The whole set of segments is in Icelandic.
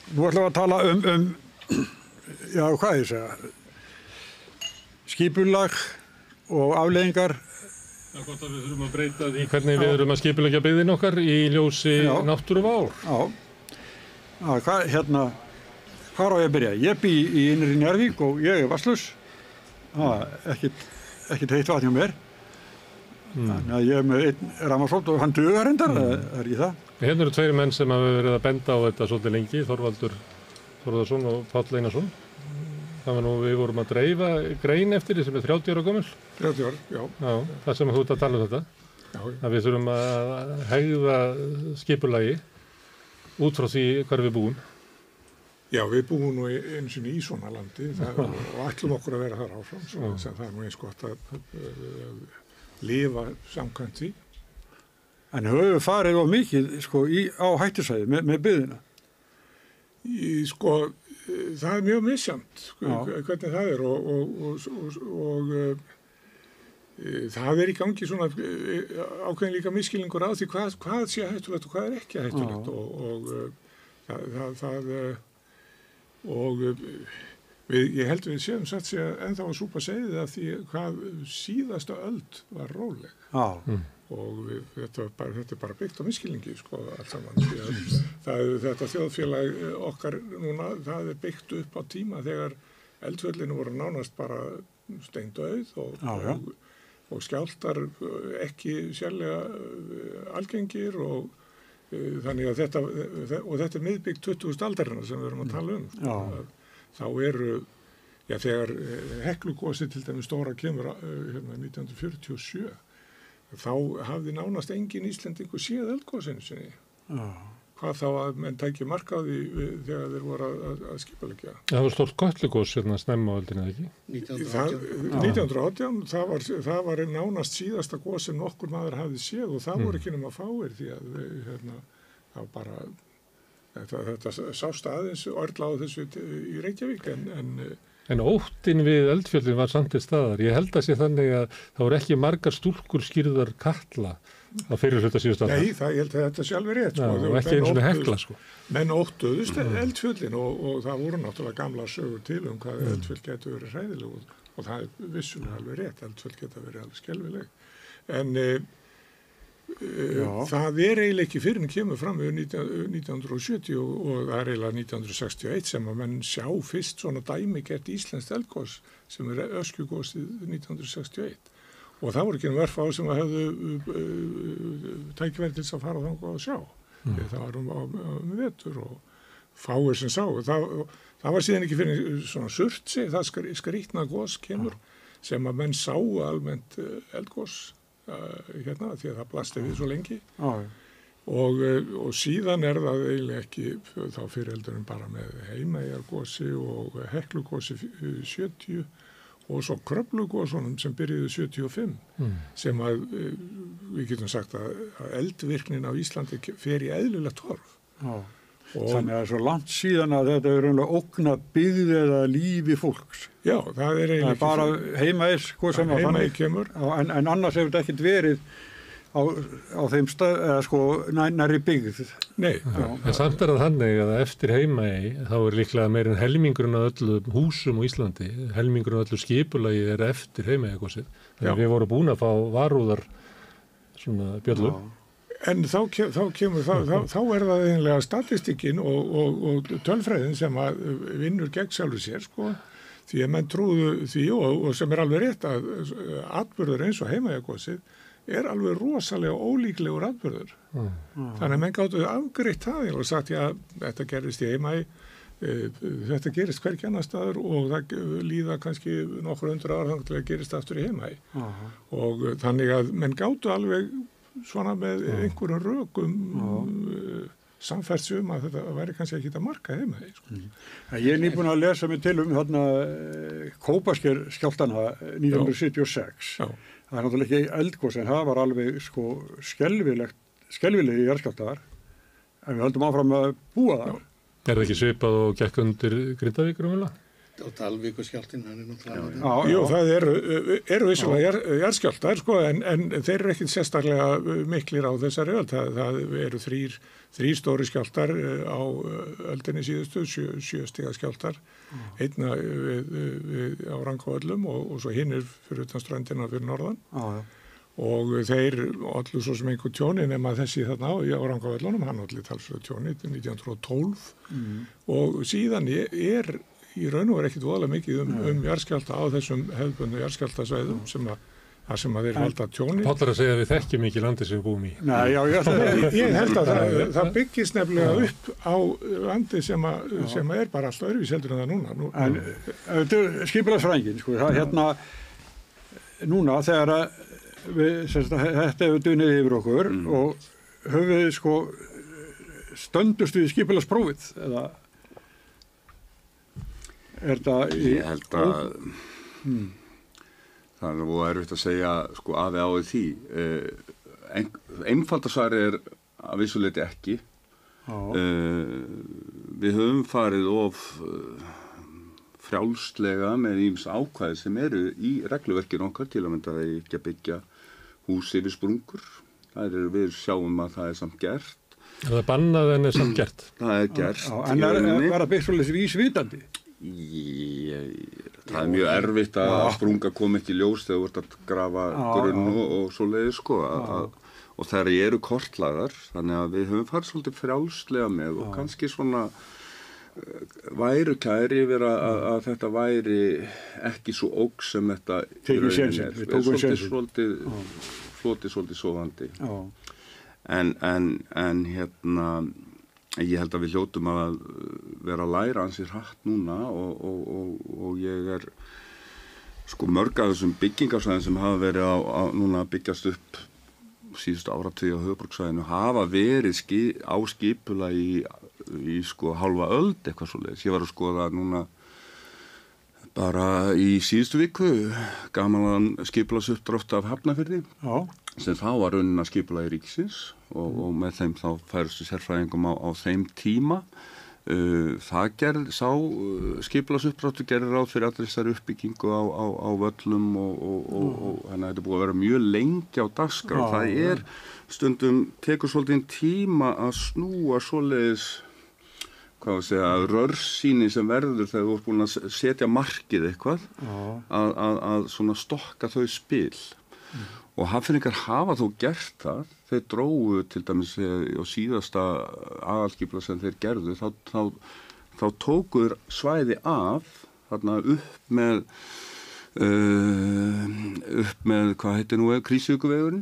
Nú ætlum við að tala já, hvað ég segja, skipulag og afleiðingar. Það er gott að við þurfum að breyta því hvernig við erum að skipuleggja byggðin okkar í ljósi náttúruvár. Já, hvar á ég að byrja? Ég bý í innri Njarðvík og ég er vatnslaus. Ekkert heitt vatn hjá mér. Þannig að ég er með einn rafmagnsbót og hann dugar reyndar, það er ekki það. Hérna eru tveir menn sem hafa verið að benda á þetta svolítið lengi, Þorvaldur Þórðarson og Páll Einarsson. Það var nú, við vorum að dreifa grein eftir því sem er 30 ára gömul. 30 ára, já. Já, það sem þú ert að tala um þetta. Já. Að við þurfum að hegða skipulagi út frá því hvar við búum. Já, við búum nú einu sinni í svona landi og ætlum okkur að vera þar áfram. Svo það er nú eins gott að lifa samkvæmt því. En höfum við farið of mikið á hættusvæði með byggðina? Það er mjög misjafnt hvernig það er og það er í gangi svona ákveðin líka misskilningur á því hvað sé hættulegt og hvað er ekki hættulegt ég held við séum satt sig ennþá að súpa segið af því hvað síðasta öld var róleg. Og þetta er bara byggt á misskilningi allt saman. Þetta þjóðfélag okkar núna, það er byggt upp á tíma þegar eldfjöllin voru nánast bara steindauð og skjálftar ekki sérlega algengir og þannig að þetta er miðbyggt 20. aldarinnar sem við erum að tala um. Þá eru, þegar Heklugosið til dæmis stóra kemur 1947, þá hafði nánast engin Íslendingur séð eldgosinu sinni. Hvað þá að menn tæki mark á því þegar þeir voru að skipuleggja. Það var stórt Kötlugos snemma á öldinni, ekki? 1918, það var nánast síðasta gos sem nokkur maður hafði séð og það voru ekki nema fáir því að það bara þetta sást aðeins orðla á þessu í Reykjavík En óttinn við eldfjöllin var samt til staðar. Ég held að sé þannig að það voru ekki margar stúlkur skýrðar Katla á fyrir hluta síðustu aldar. Nei, ég held að þetta sé alveg rétt. Og ekki einu svona Hekla, Menn óttuðust eldfjöllin og það voru náttúrulega gamla sögur til hvað eldfjöll getur verið hræðileg og það er vissulega alveg rétt. Eldfjöll geta verið alveg skelfileg. En það er eiginlega ekki fyrir en kemur fram við 1970 og það er eiginlega 1961 sem að menn sjá fyrst svona dæmigert íslenskt eldgos sem er Öskjugosið 1961 og það voru ekki örfá sem að hefðu tækifæri til þess að fara þangað og sjá. Það var vetur og fáir sem sá. Það var síðan ekki fyrir svona Surtsey, það skrýtna gos kemur sem að menn sá almennt eldgos því að það blasti við svo lengi og síðan er það eiginlega ekki þá fyrirheldur bara með Heimaeyjargosi og Heklugosi 70 og svo Kröflugosunum sem byrjuðu 75 sem að við getum sagt að eldvirknin á Íslandi fer í eðlilegt horf. Þannig að það er svo langt síðan að þetta er raunlega ógna byggð eða lífi fólks. Já, það er eiginlega bara Heimaeyjar sem Heimaeyjar kemur. En annars hefur þetta ekkert verið á þeim stað, eða nærri byggð. Nei. En samt er það þannig að eftir Heimaey þá er líklega meir en helmingurinn af öllum húsum á Íslandi, helmingurinn af öllu skipulagi er eftir Heimaeyjargosið. Þannig að við vorum búin að fá varúðar svona bjöllur. En þá er það eiginlega statistikinn og tölfræðin sem að vinnur gegn sjálfur sér, því að menn trúðu því og sem er alveg rétt að atburður eins og Heimaeyjargosið er alveg rosalega ólíklegur atburður. Þannig að menn gátu afgreitt það og sagt, þetta gerist í Heimaey, þetta gerist hvergi annar staður og það líða kannski nokkur 100 ára þangað til að gerist aftur í Heimaey. Og þannig að menn gátu alveg svona með einhverjum rökum samfært að þetta væri kannski ekki að marka Heimaey. Ég er nýbúin að lesa mig til þarna Kópasker skjálftana 1976. Það er náttúrulega ekki eldgos en það var alveg skelfilegi jarðskjálftar en við höldum áfram að búa þar. Er það ekki svipað og gekk undir Grindavík rúmlega? Og Dalvíkurskjálftinn, hann náttúrulega. Jú, það eru vissulega jarðskjálftar, sko, en þeir eru ekkert sérstaklega miklir á þessari öld. Það eru þrír stóri skjálftar á öldinni síðustu, 7 stiga skjálftar, einna á Rangárvöllum og svo hinnir fyrir utan ströndina fyrir norðan. Og þeir ollu svo sem einhver tjóni nema þessi þarna á Rangárvöllunum, hann olli talsverðu tjóni 1912 og síðan í raun og ekkert voðalega mikið jarðskjálfta á þessum hefðbundnu jarðskjálftasvæðum sem þeir valda tjóni. Pállar að segja að við þekkjum ekki landið sem við búum í. Nei, ég held að það byggist nefnilega upp á landi sem bara alltaf öðruvísi heldur en það núna. En skipulagsfræðingin, sko, hérna núna þegar þetta hefur dunið yfir okkur og höfum við, sko, stöndust við skipulagsprófið eða Ég held að það er nú erfitt að segja sko af eða á því. Einfalda svari að vissuleyti ekki. Við höfum farið of frjálslega með ýmis ákvæði sem eru í regluverkinu okkar til að mynda að ekki að byggja hús yfir sprungur. Við sjáum að það samt gert. Það bannað en samt gert. Það gert. En verða byggt svolítið vísvitandi? Það mjög erfitt að sprunga kom ekki ljós þegar þú ert að grafa grunn og svoleiðis, sko, og þær eru kortlagðar, þannig að við höfum farið svolítið frjálslega með og kannski svona væru kæri yfir að þetta væri ekki svo ógn sem þetta í rauninni svolítið sofandi. En hérna ég held að við hljótum að vera að læra ansið hratt núna og ég sko mörg af þessum byggingarsvæðin sem hafa verið núna að byggjast upp síðustu áratugi á höfuðborgarsvæðinu hafa verið á skipulagi í sko hálfa öld eitthvað svoleiðis. Ég var að skoða núna bara í síðustu viku gamanlegan skipulagsuppdrátt af Hafnarfirði sem þá var raunin að skipulagi ríkisins og með þeim þá færustu sérfræðingum á þeim tíma. Sá skipulagsuppdráttur gerir ráð fyrir allri þessari uppbyggingu á völlum og þannig að þetta búið að vera mjög lengi á dagskrá. Það stundum tekur svolítið tíma að snúa svoleiðis rörsýni sem verður þegar þú ert búin að setja markið eitthvað að svona stokka þau spil. Og Hafnfirðingar hafa þó gert það. Þeir drógu til dæmis á síðasta aðalskipulag sem þeir gerðu, þá tókuður svæði af þarna upp með hvað heitir nú Krísuvíkurvegurinn.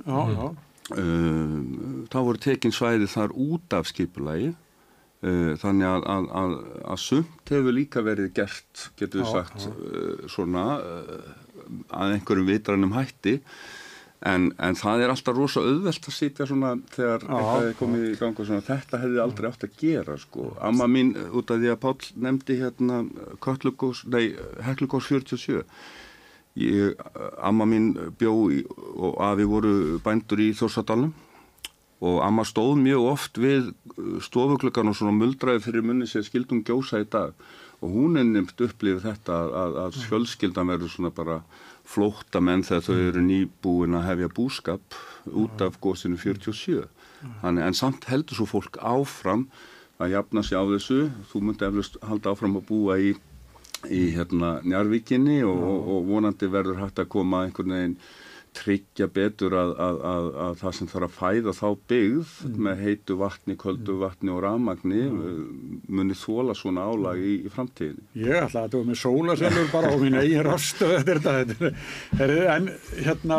Þá voru tekin svæði þar út af skipulagi. Þannig að sumt hefur líka verið gert, getur við sagt, svona að einhverjum vitrænum hætti. En það alltaf rosa auðvelt að sitja svona þegar eitthvað komið í gang og svona þetta hefði aldrei átt að gera, sko. Amma mín, út af því að Páll nefndi hérna Heklugós 47. Amma mín bjó og afi voru bændur í Þórsadalnum og amma stóð mjög oft við stofugluggan og svona muldraði fyrir munni sér skildum gjósa í dag og hún nefnt upplifið þetta að fjölskyldan verður svona bara flóttamenn þegar þau eru nýbúin að hefja búskap út af gosinu 47. En samt heldur svo fólk áfram að jafna sig á þessu. Þú myndi eflaust halda áfram að búa í hérna Njarðvíkinni og vonandi verður hægt að koma einhvern veginn tryggja betur að það sem þarf að fæða þá byggð með heitu vatni, köldu vatni og rafmagni muni þola svona álag í framtíðinni. Ég ætla að það var með sólarselur bara á mín eigin rastu þetta. En hérna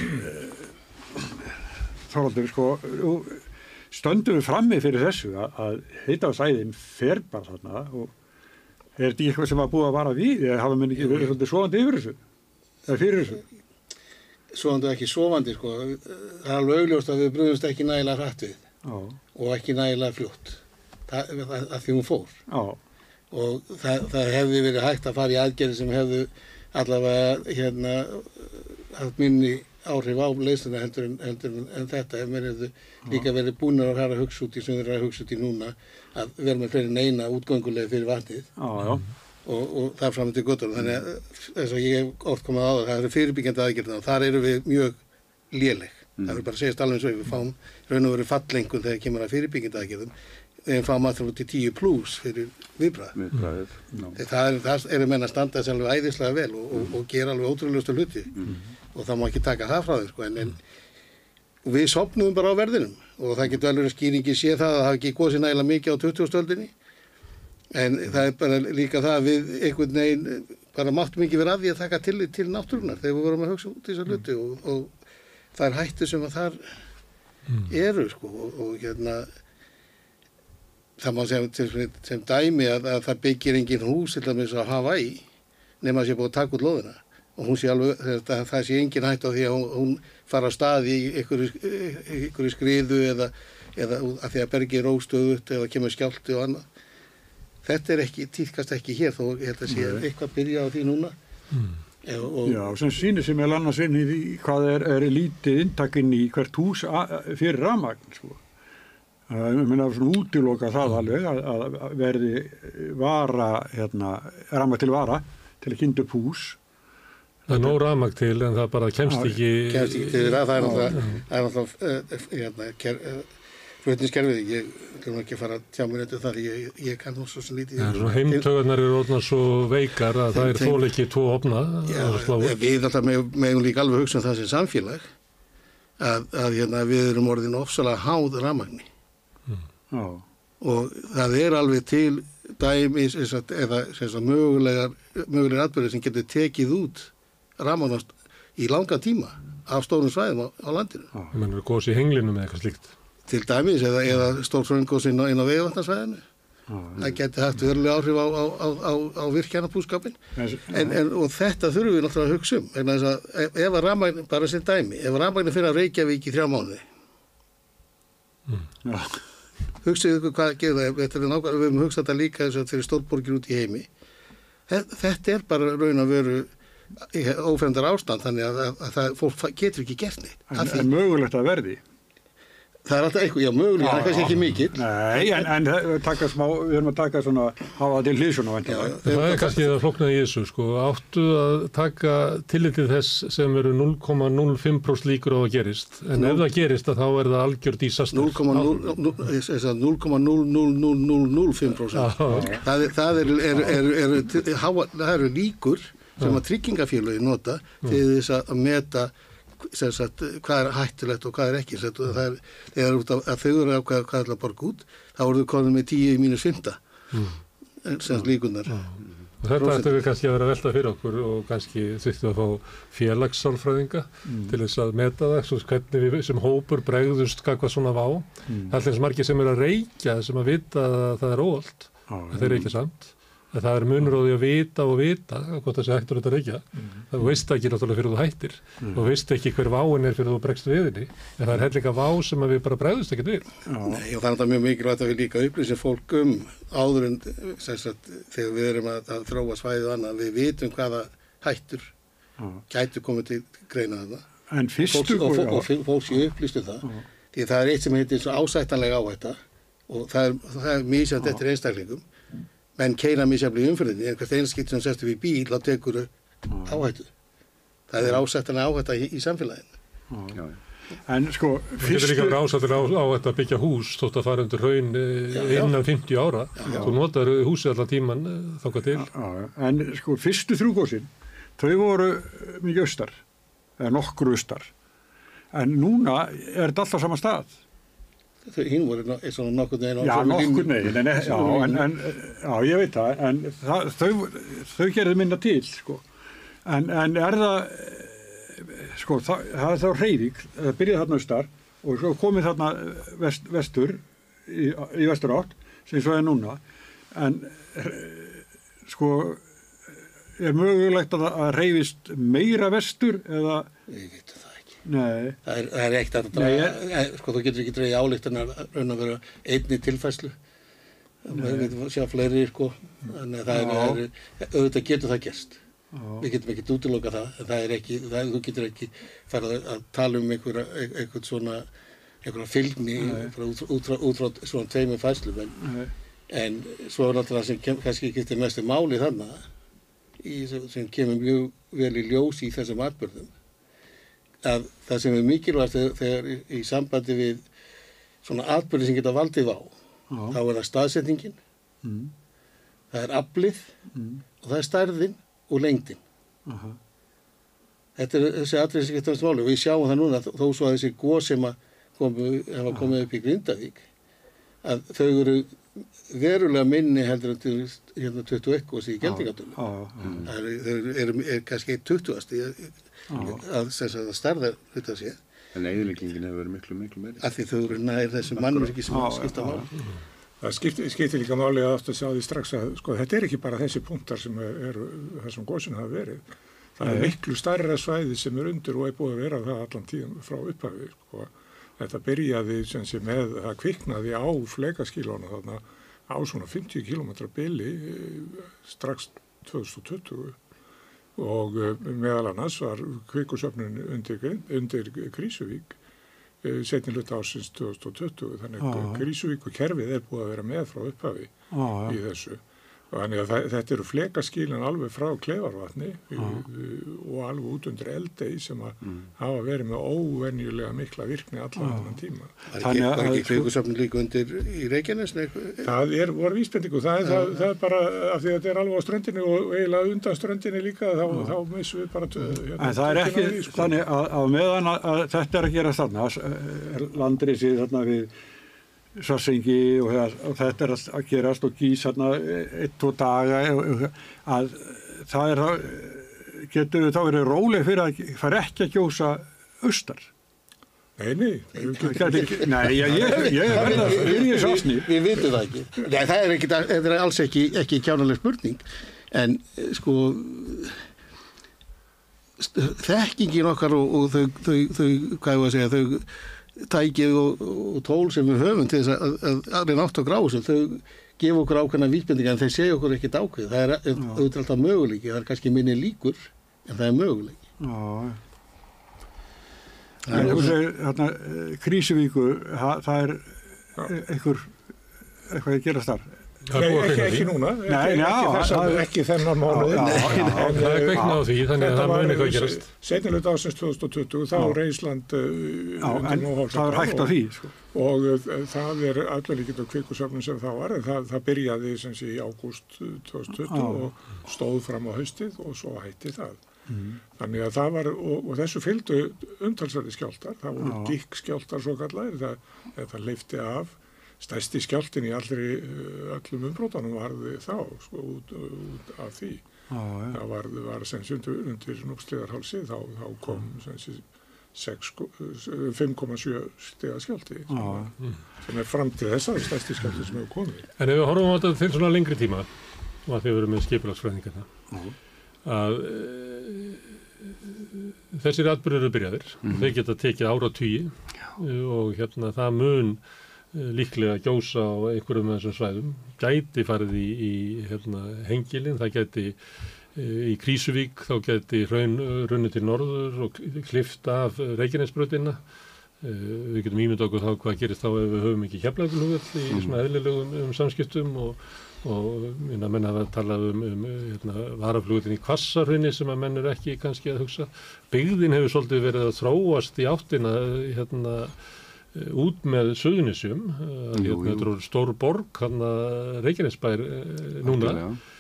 Þorvaldur, sko, stöndum við frammi fyrir þessu að hitavasæðin fer bara þarna og þetta ekki eitthvað sem var búið að vara við eða hafa menn ekki verið svolítið sofandi yfir þessu eða fyrir þessu? Sofandi og ekki sofandi, sko. Það alveg augljóst að við brugðumst ekki nægilega hratt við og ekki nægilega fljótt að því hún fór. Og það hefði verið hægt að fara í aðgerðir sem hefðu allavega haft minni áhrif á leiðsluna heldur en þetta ef mér hefðu líka verið búnir að fara að hugsa út í sem þeir eru að hugsa út í núna að vera með fleiri en eina útgönguleið fyrir vatnið. og þar fram til göttunum. Þannig að þess að ég hef oft komið á það eru fyrirbyggjandi aðgerðina og þar eru við mjög léleg. Það er bara að segja alveg eins og við fáum raun og veru fallengun þegar kemur að fyrirbyggjandi aðgerðum. Við fáum alltaf út í 10+ fyrir viðbragð. Það eru menn að standa þessi alveg æðislega vel og gera alveg ótrúlegustu hluti og það má ekki taka það frá þeim sko. En við sofnuðum bara á verðinum og það getur alveg skýringi sé það að það hafi ekki gosið nægilega mikið á 20. öldinni. En það er bara líka það að við einhvern veginn bara máttum ekki vera að því að taka tillit til náttúrunar þegar við vorum að hugsa út í þessa hluti og það er hættu sem að þar eru sko og hérna það má segja sem dæmi að það byggir engin hús til dæmis á Hawaii nema að sé búið að taka út lóðina og hún sé alveg það sé engin hættu á því að hún fara á stað í einhverju skriðu eða að því að bergi er óstöðugt eða kemur skjálfti og annað. Þetta er ekki, tíðkast ekki hér þó ég held að sé eitthvað byrja á því núna. Já, sem sýnir sem er annars inn í hvað er lítið inntakinn í hvert hús fyrir rafmagn, sko. Ég meina svona útiloka það alveg að verði vara, rafmagn til vara til að kynna upp hús. Það er nóg rafmagn til en það bara kemst ekki... Kemst ekki til það er náttúrulega flutningskerfið, ég ætlum ekki að fara að tjá mér eftir það, ég kann nú svo sem lítið. Heimtaugarnar eru orðnar svo veikar að það er þól ekki 2 ofna. Við alltaf megum líka alveg hugsa það sem samfélag að við erum orðin ofsalega háð rafmagni. Og það er alveg til dæmis eða mögulegar atburðir sem getur tekið út rafmagn í langa tíma af stórum svæðum á landinu. Það mennur gos í henglinum eða eitthvað slíkt. Til dæmis eða stórfröngos inn á veigavatnasvæðinu. Það geti haft verulega áhrif á virkjanabúskapinn. Og þetta þurfum við náttúrulega að hugsa vegna þess að ef að rafmagn, bara sem dæmi, ef rafmagn fyrir að Reykjavík í 3 mánuði. Hugsið ykkur hvað gerir það, við höfum hugsað þetta líka fyrir stórborgir út í heimi. Þetta er bara raun að veru ófremdar ástand, þannig að fólk getur ekki gert neitt. En mögulegt að verði? Það er alltaf eitthvað, mögulega, það er kannski ekki mikill. Nei, en við höfum að taka svona, hafa það til hliðsjóna væntanlega. Það er kannski það flóknaði í þessu, sko. Áttu að taka tillitið þess sem eru 0,05% líkur á að gerist. En ef það gerist, þá er það algjör disaster. 0,00005%. Það eru líkur sem að tryggingafélögin nota til þess að meta hvað er hættulegt og hvað er ekki. Þegar þau eru að hvað er að borga út, þá voru þau konum með 10-5 sem líkunar. Þetta ættum við kannski að vera að velta fyrir okkur og kannski þurftum að fá félagssálfræðinga til þess að meta það, svo hvernig við sem hópur bregðust hvað svona vá. Það er eins margir sem eru að reykja sem að vita að það er óholt, að þeir reykja samt. Það er munur á því að vita hvort það sé hægt að reykja. Það veist ekki náttúrulega fyrir þú hættir og veist ekki hver váin er fyrir þú bregst við henni. En það er hellinga vá sem við bara bregðust ekkert við. Nei, og það er mjög mikilvægt að við líka upplýsum fólk áður en þegar við erum að þróa svæðið og annað, við vitum hvaða hættur gætu komið til greina þarna. En fyrstu fólk sé upplýst það. Því það er eitt sem heitir ásættanlega áhætta og það er misjafnt eftir einstaklingum. Menn keyra misjafnlega í umferðinni, en hvert einskipt sem sestur við bíl þá tekur áhættu. Það er ásættanlega áhætta í samfélaginu. En sko, það getur líka verið ásættanlega áhætta að byggja hús þótt að fara undir hraun innan 50 ára. Þú notar húsið allan tíman þangað til. En sko, fyrstu 3 gosin, þau voru mikið austar, eða nokkur austar. En núna er þetta alltaf sama stað. Hinn voru svona nokkur neginn. Já, nokkur neginn, já, ég veit það, en þau gerðu minna til, sko. En er það, sko, það er þá hreyfing, það byrjaði þarna austar og svo komið þarna vestur, í vesturátt, sem svo er núna. En, sko, er mögulegt að það hreyfist meira vestur, eða... Ég veit það. Nei. Það er ekkert að draga, sko þú getur ekki dregið ályktanir raun að vera einni tilfærslu. Við getum sjá fleiri, sko, en auðvitað getur það gerst. Við getum ekki útiloka það, en það er ekki, þú getur ekki farið að tala einhvern svona, einhverja fylgni út frá svona 2 færslum, En svo náttúrulega sem kannski ekki til mestu máli þarna, sem kemur mjög vel í ljós í þessum atburðum, að það sem mikilvægt þegar í sambandi við svona atburði sem geta valdið á, þá það staðsetningin, það aflið og það stærðin og lengdin. Þetta þessi atriði sem geta máli og við sjáum það núna þó svo að þessi gos sem hafa komið upp í Grindavík að þau eru verulega minni heldur en til 21 gosi í Geldingadölum. Það er kannski 20. að stærða hluta sér. En eyðileggingin hefur verið miklu meiri. Af því þau eru nær þessu mannvirki sem skipta máli. Það skiptir líka máli að aftur sjá því strax að sko, þetta er ekki bara þessi punktar sem eru þessum gosin hafa verið. Það er miklu stærra svæði sem undir og búið að vera það allan tíðan frá upphafi. Sko. Þetta byrjaði með að kviknaði á flekaskílónu þarna á svona 50 km bili strax 2020 og meðal annars var kvikusöfnun undir Krýsuvík seinni hluta ársins 2020 þannig að Krýsuvík og kerfið er búið að vera með frá upphafi í þessu. Þannig að þetta eru flekaskílan alveg frá Kleifarvatni og alveg út undir Eldey sem hafa verið með óvenjulega mikla virkni allan þennan tíma. Var ekki kvikusöfnun líka undir í Reykjanesni? Það var vísbendingu. Það er bara af því að þetta er alveg á ströndinni og eiginlega undan ströndinni líka þá missum við bara en það er ekki þannig að meðan að þetta er að gera þarna landrisið þarna við Svarsengi og þetta er að gerast og gís hérna 1-2 daga að það er getur þá verið róleg fyrir að fara ekki að gjósa austar. Nei. Nei, ég er verið í sásni. Við vitum það ekki. Nei, það er alls ekki kjánaleg spurning en sko þekkingin okkar og þau hvað ég var að segja, þau tækið og tól sem við höfum til þess að reyna átt á gráðsum, þau gefa okkur ákveðna vísbendingar en þeir segja okkur ekkert ákveð. Það er auðvitað alltaf möguleiki, það er kannski minni líkur en það er möguleiki. En þú segir þarna Krýsuvíkur, það er eitthvað að gerast þar. Ekki núna, ekki þennan mánuð. Það er kveiknað á því, þannig að það muni hvað gerast. Seinni hluta ársins 2020, þá er Ísland en það er hægt á því. Og það er allir líkitt á kvikusöfnun sem þá var, það byrjaði sem sé í ágúst 2020 og stóð fram á haustið og svo hætti það. Þannig að það var, og þessu fylgdu umtalsverði skjálftar, það voru gikkskjálftar svo kallar, það leifti af. Stærsti skjálftinn í öllum umbrotunum varði þá, sko, út af því. Það var sem sé undir Núpsliðarhálsi, þá kom sem sé 5,7 stiga skjálfti, sem fram til þess að stærsti skjálfti sem hefur komið. En ef við horfum á þetta til svona lengri tíma, og að því við erum með skipulagsfræðingarna, að þessir atburðir eru byrjaðir, þeir geta tekið áratugi og hérna það mun líklega gjósa á einhverjum af þessum svæðum, gæti farið í Hengilinn, það gæti í Krýsuvík, þá gæti runnið til norður og klippt af Reykjanesbrautina. Við getum ímyndað okkur þá hvað gerist þá ef við höfum ekki Keflavíkurflugvöll í svona eðlilegum samskiptum og menn hafa talað varaflugvöllin í Hvassahrauni sem að menn eru ekki kannski að hugsa. Byggðin hefur svolítið verið að þróast í áttina út með Suðurnesjum, þetta er stór borg, Reykjanesbær núna.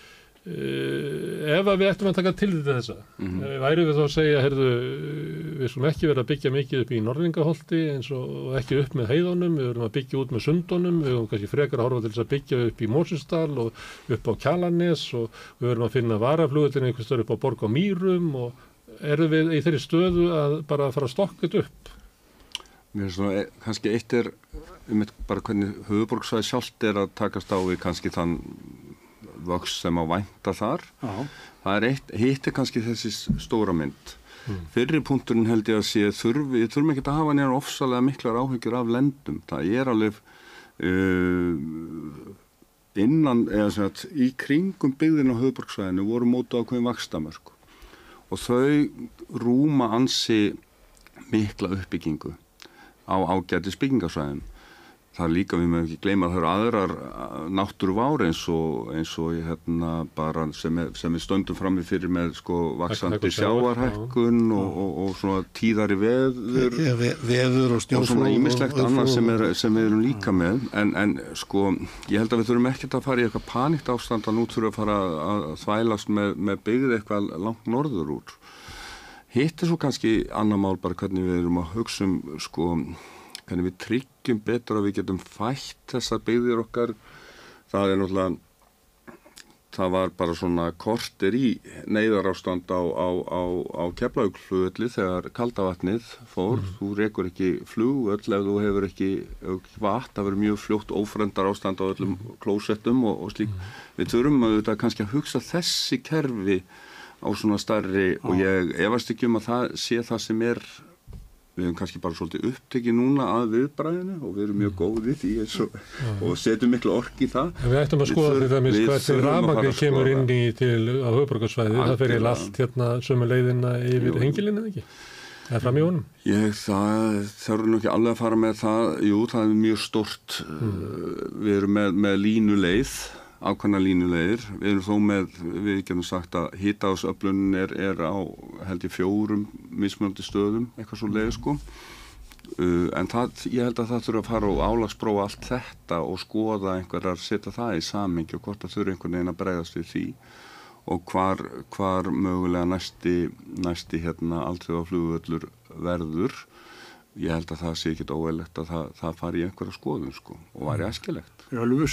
Ef við ættum að taka til þessa, væri við þá að segja, við skulum ekki vera að byggja mikið upp í Norðlingaholti eins og ekki upp með heiðunum, við verum að byggja út með sundunum, við verum kannski frekar að horfa til þess að byggja upp í Mosfellsdal og upp á Kjalarnes og við verum að finna varaflugvöllin einhvers staðar upp á Borg á Mýrum og erum við í þeirri stöðu að bara fara að stokka þetta upp? Mér finnst svona, kannski eitt er bara hvernig höfuðborgarsvæðið sjálft er að takast á við kannski þann vöxt sem að vænta þar. Það er hitt er kannski þessi stóra mynd. Fyrri punkturinn held ég að sé við þurfum ekki að hafa neina ofsalega miklar áhyggjur af lendum. Það er alveg innan, eða sem sagt, í kringum byggðin á höfuðborgarsvæðinu voru mótuð ákveðin vaxtamörk og þau rúma ansi mikla uppbyggingu á ágætis byggingarsvæðum. það líka, við mögum ekki gleyma að það eru aðrar náttúruvár eins og bara sem við stöndum frammi fyrir með vaxandi sjávarhækkun og svona tíðari veður og snjóflóð og svona ýmislegt annað sem við erum líka með en ég held að við þurfum ekkert að fara í eitthvað paníkt ástand að nú þurfum að fara að þvælast með byggð eitthvað langt norður úr. Hitt svo kannski annað mál bara hvernig við erum að hugsa hvernig við tryggjum betur að við getum fætt þessar byggðir okkar. Það náttúrulega, það var bara svona korter í neyðarástand á Keflavíkurflugvelli þegar kaldavatnið fór. Þú rekur ekki flugvöll ef þú hefur ekki vatn. Það verður mjög fljótt ófrendar ástand á öllum klósettum og slík. Við þurfum auðvitað kannski að hugsa þessi kerfi á svona stærri og ég efast ekki að það sé það sem við erum kannski bara svolítið upptekið núna að viðbragðinu og við erum mjög góðið því og setjum miklu ork í það. En við ættum að skoða fyrir það minnst hvernig rafmagnið kemur inn á höfuðborgarsvæðið. Það fer allt sömu leiðina yfir Hengilinn eða ekki? Eða fram í honum? Það þarf nú ekki alveg að fara með það. Jú, það er mjög stórt. Við erum með línuleið, ákveðna línuleiðir. Við erum þó með, við getum sagt að hitaásöflunin er á held ég 4 mismunandi stöðum, eitthvað svo leið en ég held að það þurfa að fara og álagsprófa allt þetta og skoða einhverjar, setja það í samhengi og hvort það þurfa einhvern veginn að bregðast við því og hvar mögulega næsti alþjóðaflugvöllur verður. Ég held að það sé ekkert óeðlilegt að það fari í einhverja skoðun og væri æskilegt. Já, lús.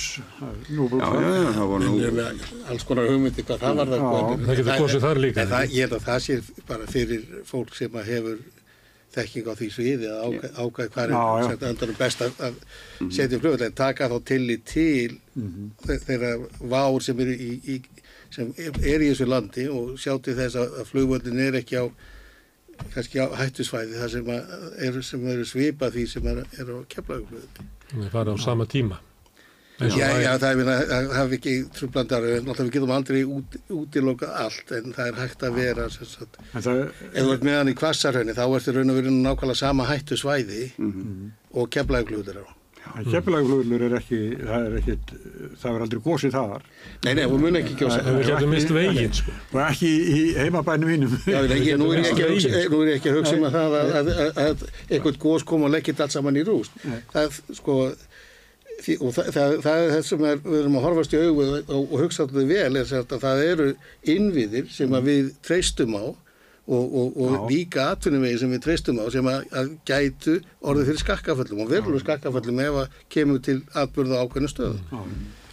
Það var nú alls konar hugmyndi hvað það var það getur kosið þar líka. Ég held að það sé bara fyrir fólk sem hefur þekking á því sviði að ákvæða hvað er best að setja flugvöll en taka þá tillit til þeirra vár sem er í þessu landi og sjá til þess að flugvöllin er ekki á kannski á hættusvæði þar sem eru svipað því sem er á Keflavíkurflugvelli. Það fara á sama tíma. Já, það er ekki truflandar, náttúrulega við getum aldrei útilokað allt en það er hægt að vera ef þú ert með hann í Hvassahrauni þá ertu raun og veru nákvæmlega sama hættusvæði og Keflavíkurflugvöllur á. Keflavíkurflugvöllur er ekki, það er aldrei gosið þar. Nei, hún mun ekki gjósa. Við getum mist veginn, Og ekki í heimabænum mínum. Já, nú er ég ekki að hugsa það að eitthvað gos kom og leggit allt saman í rúst. Það er það sem við erum að horfast í augu og hugsa þetta vel að það eru innviðir sem við treystum á og líka atvinnuvegi sem við treystum á sem að gætu orðið fyrir skakkaföllum og verulegum skakkaföllum ef að kemur til atburða ákveðnu stöðum.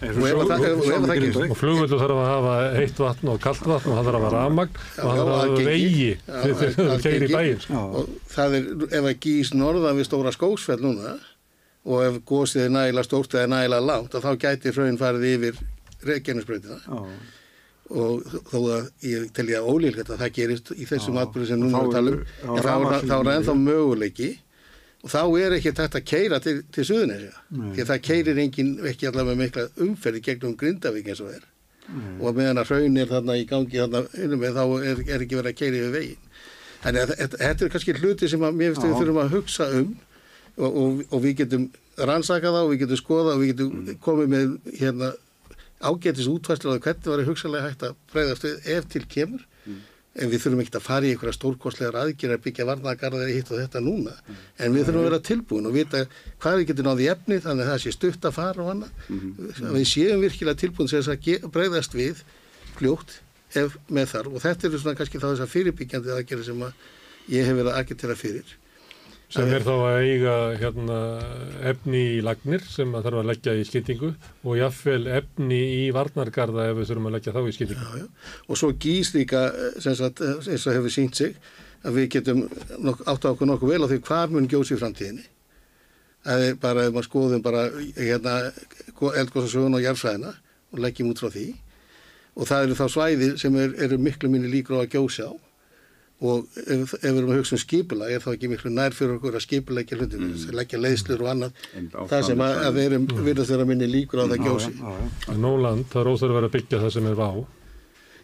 Og flugvöllur þarf að hafa heitt vatn og kalt vatn og það þarf að hafa rafmagn og það þarf að hafa vegi þegar það keyrir í bæinn. Og það ef að gís norðan við Stóra Skógsfell núna og ef gosið er nægilega stórt eða nægilega langt þá gæti hraun farið yfir Reykjanesbrautina. Og þó að ég telja ólíklegt að það gerist í þessum atburðum sem núna við talum en þá er ennþá möguleiki og þá er ekki hægt að keyra til Suðurnesja því að það keyrir ekki allavega mikla umferð gegnum Grindavík eins og og meðan að hraun er þarna í gangi þá er ekki verið að keyra yfir veginn. Þannig að þetta er kannski hluti sem að mér finnst við þurfum að hugsa og við getum rannsakað og við getum skoðað og við getum komið með ágætis útfærslu á hvernig var hugsanlega hægt að bregðast við ef til kemur en við þurfum ekki að fara í einhverja stórkostlegar aðgerðir að byggja varnargarðar hitt og þetta núna en við þurfum að vera tilbúin og vita hvað við getum náð í efni þannig að það sé stutt að fara og annað við séum virkilega tilbúin sem að bregðast við fljótt ef með þar og þetta eru svona kannski þá þessar fyrirbyggjandi aðgerðir sem að ég hef verið að agitera fyrir sem þá að eiga efni í lagnir sem að þarf að leggja í skyndingu og jafnvel efni í varnargarða ef við þurfum að leggja þá í skyndingu. Já. Og svo gís líka eins og hefur sýnt sig að við getum átt okkur nokkuð vel á því hvar mun gjósa í framtíðinni. Það er bara ef maður skoðum bara eldgosasögun og jarðfræðina og leggjum út frá því og það eru þá svæði sem eru miklu minni líkur á að gjósa á. Og ef við erum að hugsa skipulag þá ekki miklu nær fyrir okkur að skipuleggja hlutum, leggja leiðslur og annað, það sem að við virðast vera minni líkur á það gjósi. Nóland, það er óþarf að vera að byggja það sem er vá.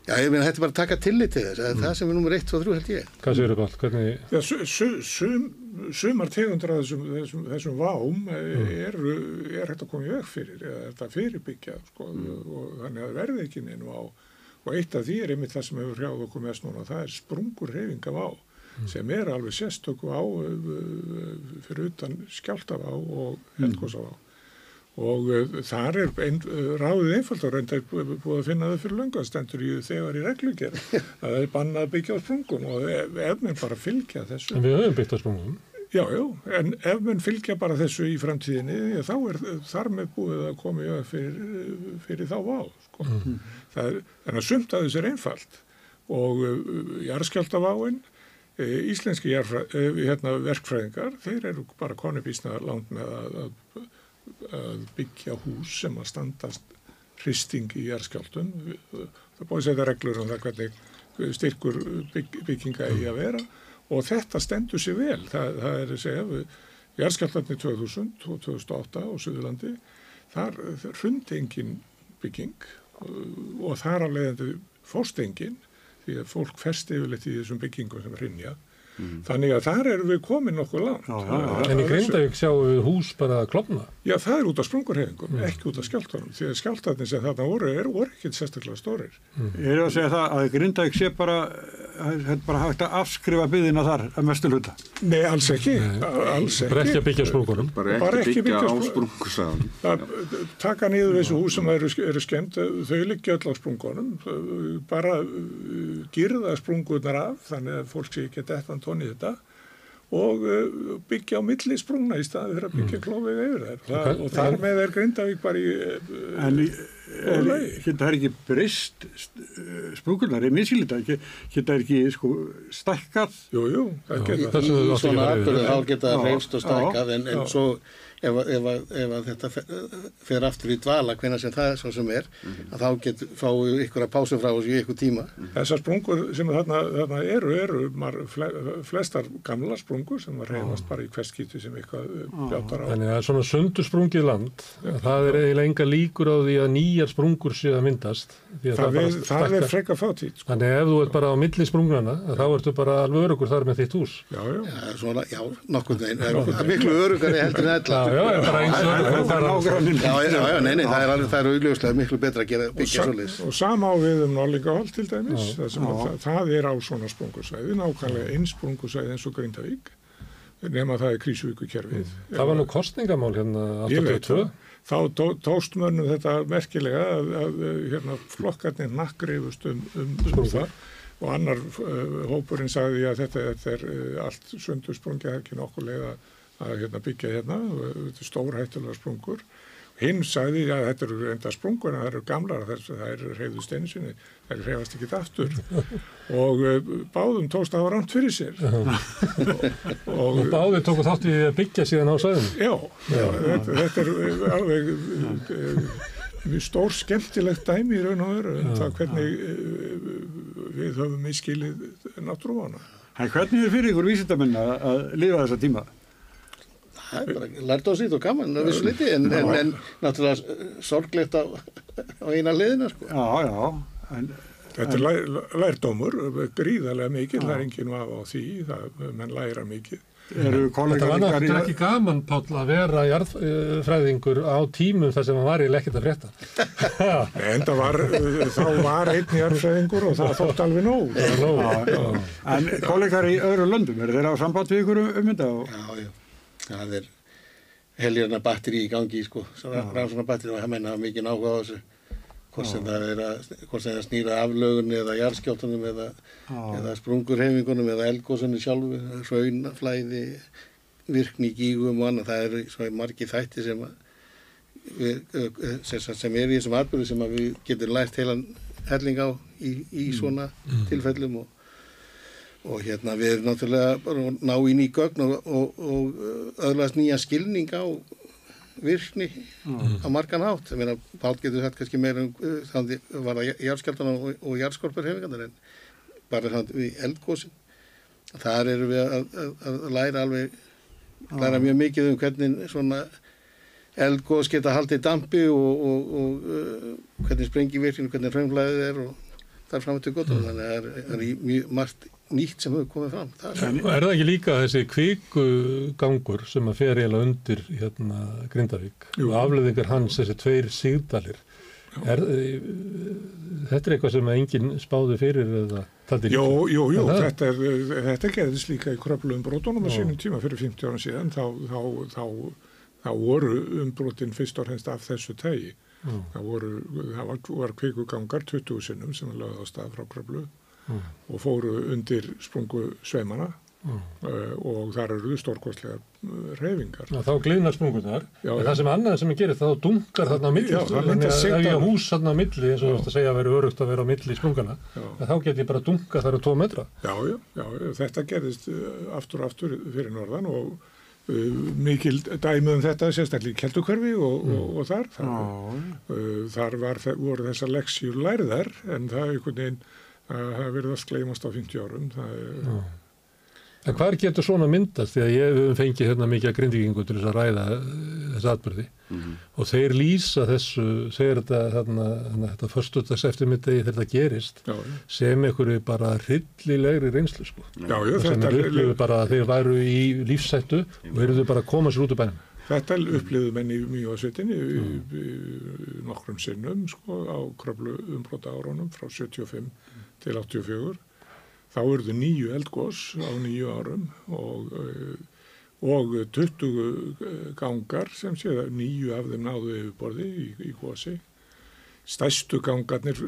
Já, ég meina, þetta bara að taka tillit til þess, það sem nummer 1, 2 og 3 held ég. Hvað segir þú, hvernig? Já, sumar tegundur af þessum vám er hægt að koma í veg fyrir, eða þetta fyrirbyggja, sko, og þannig að verði ekki neinu á. Og eitt af því einmitt það sem hefur hrjáð okkur mest núna, það sprungurhreyfing af á, sem alveg sérstök á fyrir utan skjálftavá og eldgosavá. Og þar ráðið einfalt og reyndar búið að finna það fyrir löngu, það stendur þegar í reglugerð að það bannað að byggja á sprungum og ef menn bara fylgja þessu. En við höfum byggt á sprungum. Já, en ef menn fylgja bara þessu í framtíðinni, þá þar með búið að koma í fyrir þá vá. Sko. Þannig að sumt að þessu einfalt og jarðskjálftaváin, íslenski verkfræðingar, þeir eru bara konur býsna langt með að byggja hús sem að standast hristing í jarðskjálftum. Það búið að setja reglur það hvernig styrkur bygginga eigi að vera og þetta stendur sér vel. Það að segja, jarðskjálftarnir 2000 og 2008 á Suðurlandi, þar hrundi engin bygging og þar af leiðandi fórst engin því að fólk ferst yfirleitt í þessum byggingum sem hrynja. Þannig að þar erum við komin nokkuð langt. En í Grindavík sjáum við hús bara klofna? Já, það út af sprungurhreyfingum, ekki út af skjálftunum. Því að skjálftarnir sem þarna voru ekki sérstaklega stórir. Ég að segja það að Grindavík sé bara hægt að afskrifa byggðina þar að mestu hluta. Nei, alls ekki. Bara ekki að byggja sprungunum. Bara ekki byggja á sprungursaðan. Taka niður þessu hús sem eru skemmt, þau liggja öll á sprungunum. Bara girða sprungurnar af, þannig að fólk sé ekki dettan tóni þetta og byggja á milli sprungna í staði fyrir að byggja klófið yfir þær. Og þar með Grindavík bara í það er ekki breyst sprungurnar, minnskilita, geta ekki stækkað. Jú, það geta. Í svona atburði þá geta það hreyfst og stækkað en svo ef þetta fer aftur í dvala hvenær sem það svo sem að þá fáum við ykkur að pásu frá þessu í ykkur tíma. Þessar sprungur sem þarna eru flestar gamla sprungur sem hreyfast bara í hvert skipti sem eitthvað bjátar á. Þannig að svona sundursprungið land, það eiginlega enga líkur á því að nýjar sprungur séu að myndast. Það frekar fátítt. Sko. Þannig ef þú ert bara á milli sprungnana, þá ertu bara alveg örugur þar með þitt hús. Já, nokkurn veginn. Það er miklu örugari heldur en ella. Já, bara eins og nei, það er augljóslega miklu betra að byggja svoleiðis. Og sama á við Norðlingaholt til dæmis, það á svona sprungursvæði, nákvæmlega eins sprungursvæði eins og Grindavík, nema það Krýsuvíkurkerfið. Það var nú kostningamál hérna 82. Þá tókst mönnum þetta merkilega að flokkarnir nakkreifust sprungar og annar hópurinn sagði að þetta er allt sundursprungi, það er ekki nokkuð leið að byggja stórhættulega sprungur. Hinn sagði að þetta eru enda sprungur en það eru gamlar, það eru hreyfðust einu sinni, það hreyfast ekki aftur og báðum tókst að hafa rangt fyrir sér. Og báðum tóku þátt við að byggja síðan á svæðinu? Já, þetta er alveg mjög stór skemmtilegt dæmi í raun og veru það hvernig við höfum misskilið náttúruvána. Hvernig er fyrir ykkur vísindamenn að lifa þessa tíma? Það er bara lærdómsríkt og gaman að vissu liti en náttúrulega sorglegt á eina hliðina sko. Já. Þetta er lærdómur, gríðarlega mikið, það er enginn vafa á því, menn læra mikið. Þetta var náttúrulega ekki gaman, Páll, að vera jarðfræðingur á tímum þar sem hann var eiginlega ekkert að frétta. Þá var einn jarðfræðingur og það þótt alveg nóg. En kollegar í öðrum löndum, þeir á samband við ykkur þetta? Já. Það er heljarna batteri í gangi, sko. Rannsóknar batteri og það menna hafa mikið áhuga á þessu. Hvort sem það snýra aflögun eða jarðskjálftunum eða sprungurhreyfingunum eða eldgosunum sjálfu, hraunflæði, virkni í gígum og annað. Það eru svo margir þættir sem er í þessum atburðum sem við getum lært heilan helling á í svona tilfellum og við erum náttúrulega bara að ná í ný gögn og öðlast nýja skilning á virkni á margan hátt. Ég meina, Páll getur sagt kannski meira þannig var það jarðskjálftana og jarðskorpuhreyfingarnar en bara við eldgosin. Þar erum við að læra mjög mikið hvernig svona eldgos geta haldið dampi og hvernig sprengivirkni, hvernig hraunflæðið er og þar fram til göttunum, þannig að það er mjög margt nýtt sem hefur komið fram. Er það ekki líka þessi kvikugangur sem að fer eiginlega undir Grindavík og afleiðingar hans, þessi 2 Sigdalir? Þetta er eitthvað sem enginn spáði fyrir eða taldi ekki? Jú, þetta gerðist líka í Kröfluumbrotunum á sínum tíma fyrir 50 ára síðan, þá voru umbrotin fyrst og fremst af þessu tagi. Það var kvikugangar 20 sinnum sem var lögð á stað frá Kröflu og fóru undir sprungu sveimana og þar eru stórkostlegar hreyfingar. Þá gliðnar sprungurnar, en það sem annað sem gerist, þá dunkar þarna á milli. Þannig að ef ég hús þarna á milli, eins og þú ert að segja að vera örugt að vera á milli sprungana, þá get ég bara dunkað þar 2 metra. Já, þetta gerðist aftur fyrir norðan og mikil dæmi þetta sérstaklega í Kelduhverfi og þar voru þessar leksjur lærðar en það einhvern veginn það verið að gleymast á 50 árum. En hvar getur svona myndast? Því að ég hef fengið mikið að Grindvíkingu til þess að ræða þessi atburði og þeir lýsa þessu, segir þetta föstudags eftirmiddegi þegar það gerist sem einhverju bara hryllilegri reynslu sko. Sem upplifðu bara að þeir væru í lífshættu og eruðu bara að koma sér út úr bænum. Þetta upplifðu menn í Mývatnssveitinni nokkrum sinnum sko, á Kröfluumbrota árunum frá 75 til 84. Þá urðu 9 eldgos á 9 árum og 20 gangar sem séð 9 af þeim náðu yfirborði í gosi. Stærstu gangarnir,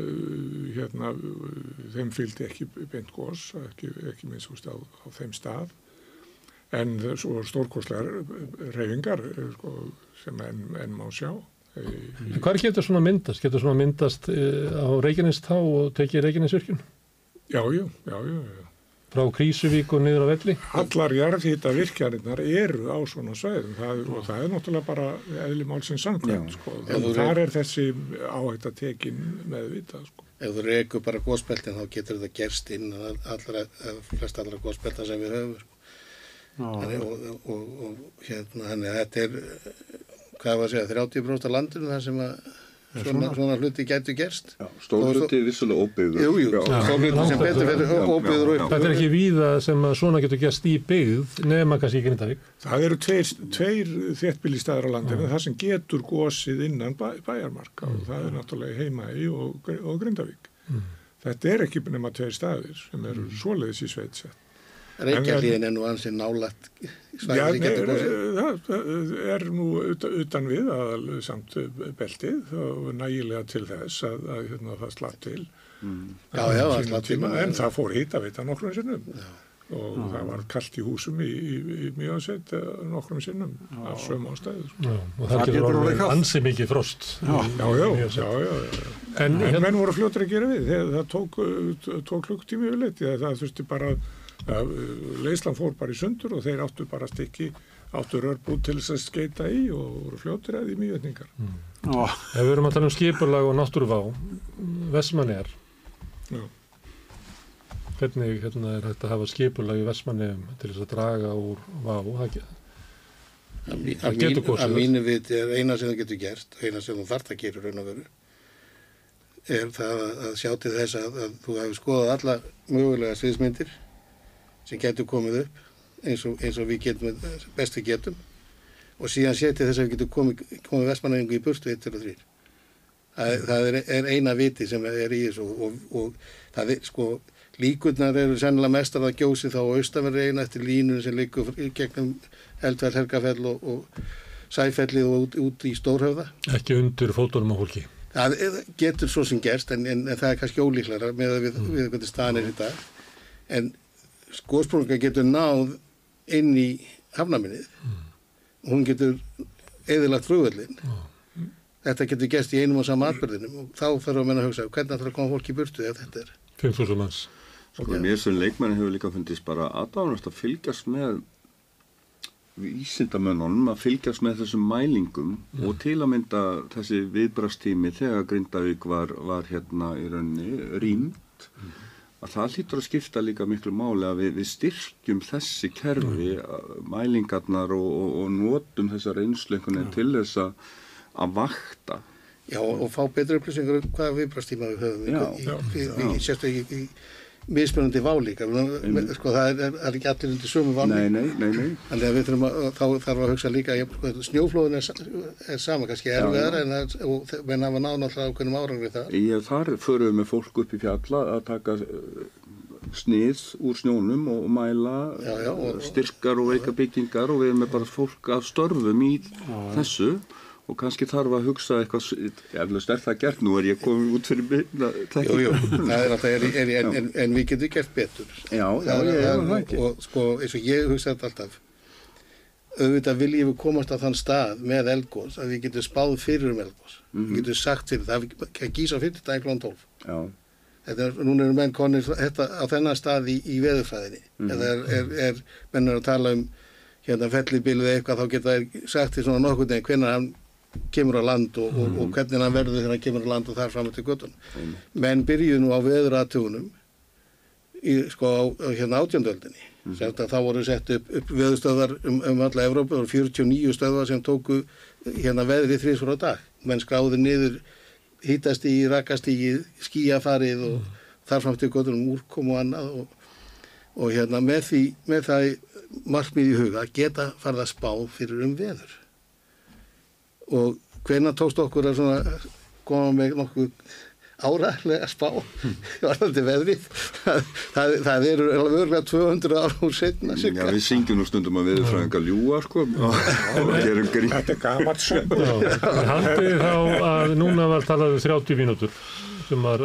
þeim fylgdi ekki beint gos, ekki minnst á þeim stað. En svo stórkostlegar hreyfingar sem enn má sjá. Hvar getur svona myndast? Getur svona myndast á Reykjanestá og tekið Reykjanesvirkjun? Já. Frá Krísuvík og niður á Velli? Allar jarðhitavirkjanirnar eru á svona svæðum og það er náttúrulega bara eðli málsins samkvæmt. Sko. Þar er þessi áhætta tekin meðvita. Sko. Ef þú rekur bara gosbeltin þá getur þetta gerst inn flest allra gosbelta sem við höfum. Þannig að þetta er, hvað var að segja, 30% af landinu þar sem að svona hluti gætu gerst. Stór hluti vissulega óbyggður. Jú, stór hluti sem betur fyrir óbyggður og upp. Þetta er ekki víða sem að svona getur gerst í byggð nema kannski í Grindavík. Það eru tveir þéttbýlisstaðir á landinu þar sem getur gosið innan bæjarmarka og það er náttúrulega Heimaey og Grindavík. Þetta er ekki nema 2 staðir sem eru svoleiðis í Sveitsett. Reykjahlíðin er nú ansið nálægt svæðið sem getur gosið. Það er nú utan við samt beltið og nægilega til þess að það slapp til. Það slapp til. En það fór hitaveita nokkrum sinnum og það var kalt í húsum í Mývatnssveit nokkrum sinnum af sömu ástæðu. Og það getur orðið ansi mikið frost. Já. En menn voru fljótir að gera við. Það tók klukkutími yfirleitt. Það þurfti bara Leyslan fór bara í sundur og þeir áttu bara áttu rörbúð til þess að skeita í og voru fljótir að því Mývetningar. Ef við erum að tala skipulag og náttúruvá, Vestmannaeyjar. Hvernig er hægt að hafa skipulag í Vestmannaeyjum til þess að draga úr vá? Að mínu viti er eina sem það getur gert, eina sem þú þarft að gera raun og veru, er það að sjá til þess að þú hefur skoðað alla mögulega sviðsmyndir sem getur komið upp eins og við getum best við getum og síðan setja þess að við getum komið Vestmannaeyingu í burtu 1 til 3. Það er eina viti sem er í þessu og það er sko líkurnar eru sennilega mestar að gjósi þá á austanverðri eina eftir línunum sem liggur gegnum Eldfell, Helgafell og Sæfellið og út í Stórhöfða. Ekki undir fótunum á fólki. Það getur svo sem gerst en það er kannski ólíklara með við hvernig staðan er í dag. En gossprunga getur náð inn í hafnaminnið. Hún getur eyðilagt flugvöllinn. Þetta getur gerst í einum og sama atburðinum og þá þarf að menna að hugsa hvernig ætlar að koma fólk í burtu ef þetta er. 5.000 manns. Mér sem leikmanni hefur líka fundist bara aðdáðanlegt að fylgjast með vísindamönnunum, að fylgjast með þessum mælingum og til að mynda þessi viðbragðstími þegar Grindavík var í rauninni rýmt. Að það hlýtur að skipta líka miklu máli að við styrkjum þessi kerfi, mælingarnar og notum þessa reynslu til þess að vakta. Já, og fá betri upplýsingar hvaða viðbragðstíma við höfum sérstaklega í mismunandi vá líka, sko það er ekki allir undir sömu váni. Nei. Þannig að við þurfum þá þarf að hugsa líka, snjóflóðin er sama kannski erfiðar og menn hafa náð náttúrulega ákveðnum árangri þar. Þar förum við með fólk upp í fjalla að taka snið úr snjónum og mæla styrkar og veika byggingar og við erum með bara fólk að störfum í þessu. Og kannski þarf að hugsa eitthvað, eflaust það gert, nú ég komin út fyrir minna tekník. Jú, það er alltaf, en við getum gert betur. Já, það ekki. Og sko, eins og ég hugsa þetta alltaf, auðvitað viljum við komast á þann stað með eldgos að við getum spáð fyrir eldgos. Við getum sagt fyrir það, að gísa 5. dag kl. 12. Já. Núna eru menn konir á þennan stað í veðurfræðinni. Eða menn að tala fellibilið eða eitthvað, þá geta þeir sagt því svona nokkurn veginn hvenær hann kemur á land og hvernig hann verður þegar hann kemur á land og þar fram til göttunum. Menn byrjuðu nú á veðurathugunum sko á 18. öldinni. Þá voru sett upp veðurstöðvar alla Evrópu, það voru 49 stöðvar sem tóku veðrið 3 á dag. Menn skráðu niður hitastigi, rakastigi, skýjafarið og þar fram til göttunum úrkomu og annað og með það markmið í huga að geta farið að spá fyrir veður. Og hvenær tókst okkur að svona koma með nokkuð áræðlega spá varðandi veðrið. Það eru örgulega 200 ára seinna. Já, við syngjum nú stundum að veðurfræðingar ljúga, sko. Þetta er gamalt söng. Haldið þá að núna var talað 30 mínútur sem var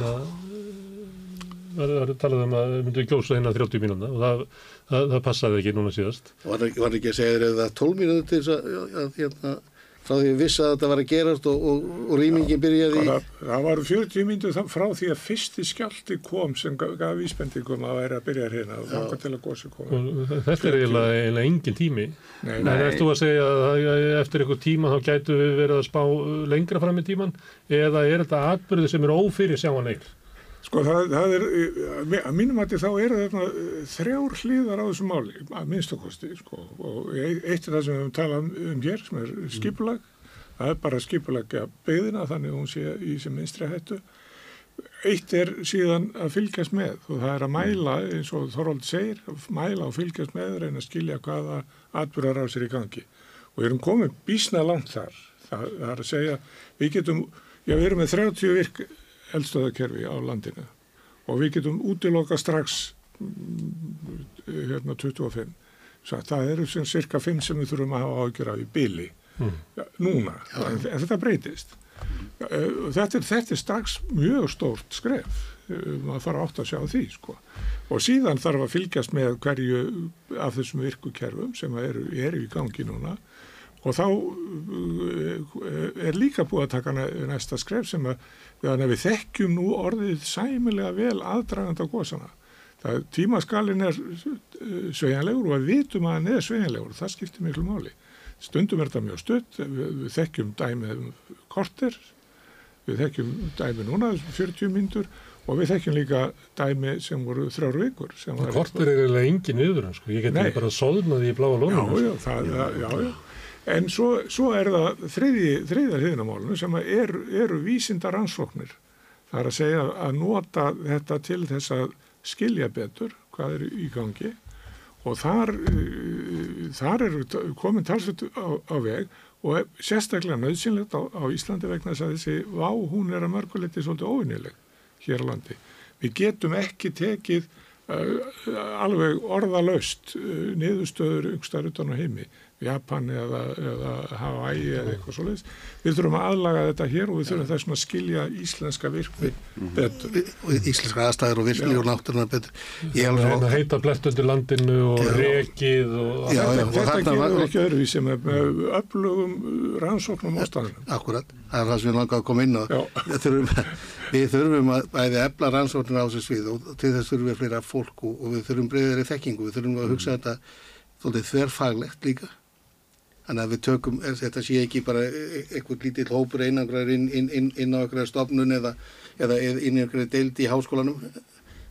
var talað að myndi gjósa 30 mínúna og það passaði ekki núna síðast. Var ekki að segja þér að 12 mínútur til að frá því við vissi að þetta var að gerast og rýmingin byrjaði Það var 40 mínútur frá því að fyrsti skjálfti kom sem gaf vísbendingum að væri að byrja hérna og þangað til að gosi koma. Þetta er eiginlega engin tími. Nei. Ertu þú að segja að eftir einhver tíma þá gætu við verið að spá lengra fram í tíman eða er þetta atburði sem er ófyrirsjáanlegir? Sko það er, að mínum að þá eru þarna 3 hliðar á þessu máli, að minnstakosti, sko, og eitt er það sem við höfum talað hér, sem er skipulag, það er bara skipulagja byggðina, þannig að hún sé í sem minnstri hættu. Eitt er síðan að fylgjast með, og það er að mæla, eins og Þorvald segir, mæla og fylgjast með, reyna að skilja hvaða atburðar á sér í gangi. Og við erum komið býsna langt þar, það er að segja, við erum með 30 virk eldstöðakerfi á landinu og við getum útilokað strax 25. Svo það eru sem cirka 5 sem við þurfum að hafa áhyggjur af í bili núna, en þetta breytist. Þetta er strax mjög stórt skref, maður þarf átt að sjá því, sko. Og síðan þarf að fylgjast með hverju af þessum virkukerfum sem eru í gangi núna og þá er líka búið að taka næsta skref sem að við þekkjum nú orðið sæmilega vel aðdragandi á gosana. Tímaskalinn er sveigjanlegur og við vitum að hann er sveigjanlegur og það skiptir miklu máli. Stundum er þetta mjög stutt, við þekkjum dæmi korter, við þekkjum dæmi núna 40 mínútur og við þekkjum líka dæmi sem voru 3 vikur. Korter er eiginlega engin viður, sko. Ég geti bara soðnaði í Bláa lóninu. Já. En svo er það þriðja hliðin á málinu sem eru vísindarannsóknir. Það er að segja að nota þetta til þess að skilja betur hvað er í gangi og þar eru komin talsveit á veg og sérstaklega nauðsynlegt á Íslandi vegna þess að þessi vá hún er að mörguleyti svolítið óvenjuleg hér á landi. Við getum ekki tekið alveg orðalaust niðurstöður yngstar utan á heimi. Japan eða Hawaii eða eitthvað svoleiðis. Við þurfum að aðlaga þetta hér og við þurfum þess að skilja íslenska virkni betur. Íslenska aðstæður og virkni og náttúruna betur. Það heita blett undir landinu og rekið og... Þetta gerur ekki öðruvísi með öflugum rannsóknum á staðnum. Akkurat, það er það sem við langaðum að koma inn á. Við þurfum að bæði efla rannsóknir á þessu svið og til þess þurfum við fleira fólk og við þurfum breiðari þekkingu. Við þurfum að hugsa þetta svolítið þverfaglegt líka. Þannig að við tökum, þetta sé ekki bara einhvern lítill hópur einangrar inn á einhverja stofnun eða inn í einhverja deild í háskólanum.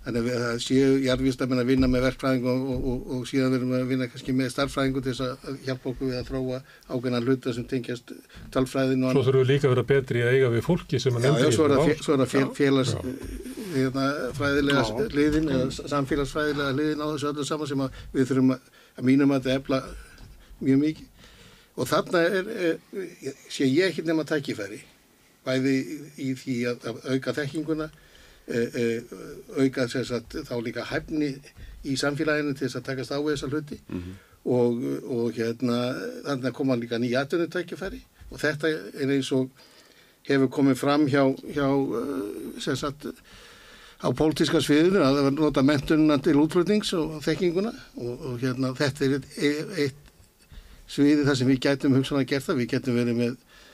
Þannig að það séu jarðvísindamenn að vinna með verkfræðingum og síðan verðum við að vinna kannski með starffræðingum til þess að hjálpa okkur við að þróa ákveðna hluta sem tengjast talfræðinu. Svo þurfum við líka að vera betri að eiga við fólki sem að nefndi. Já, svo er það félagsfræðilega hliðin eða samfélagsfræðilega hliðin á þessu öllu saman sem við þurfum að mínum að efla mjög mikið. Og þarna sé ég ekki nema tækifæri, bæði í því að auka þekkinguna, auka þá líka hæfni í samfélaginu til þess að takast á við þessa hluti og þannig að koma líka nýja atvinnutækifæri og þetta eins og hefur komið fram hjá á pólitíska sviðinu að nota menntunina til útflutnings og þekkinguna og þetta eitt sviði þar sem við gætum hugsanlega gert það, við gætum verið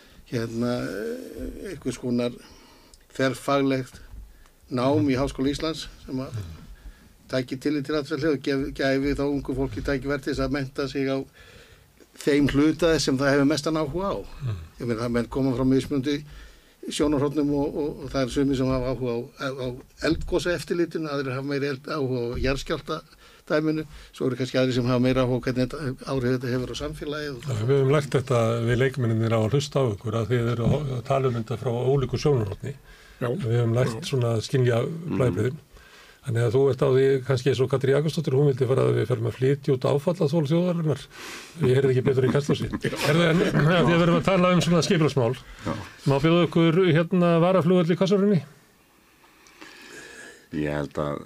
með einhvers konar þverfaglegt nám í Háskóla Íslands sem að tæki tillit til allra hlið og gæfi þá ungu fólki tækifæri til þess að mennta sig á þeim hluta sem það hefur mestan áhuga á. Ég meina það menn koma frá mismunandi sjónarhornum og það er sumir sem hafa áhuga á eldgosaeftirlitinu, aðrir hafa meiri áhuga á jarðskjálftadæminu, svo eru kannski aðrir sem hafa meira áhuga hvernig áhrif þetta hefur á samfélagið. Við höfum lært þetta við leikmennir á að hlusta á ykkur að þið eru að tala um þetta frá ólíku sjónarhorni. Já. Við höfum lært svona að skynja blæbrigðin. Þannig að þú ert á því kannski eins og Katrín Jakobsdóttir, hún vildi fara að við ferum að flytja út áfallaþol þjóðarinnar. Ég heyrði ekki betur í Kastljósi. Því að við verum að tala um svona skipulagsmál. Má bjóða ykkur varaflugvöll í Hvassahrauni? Ég held að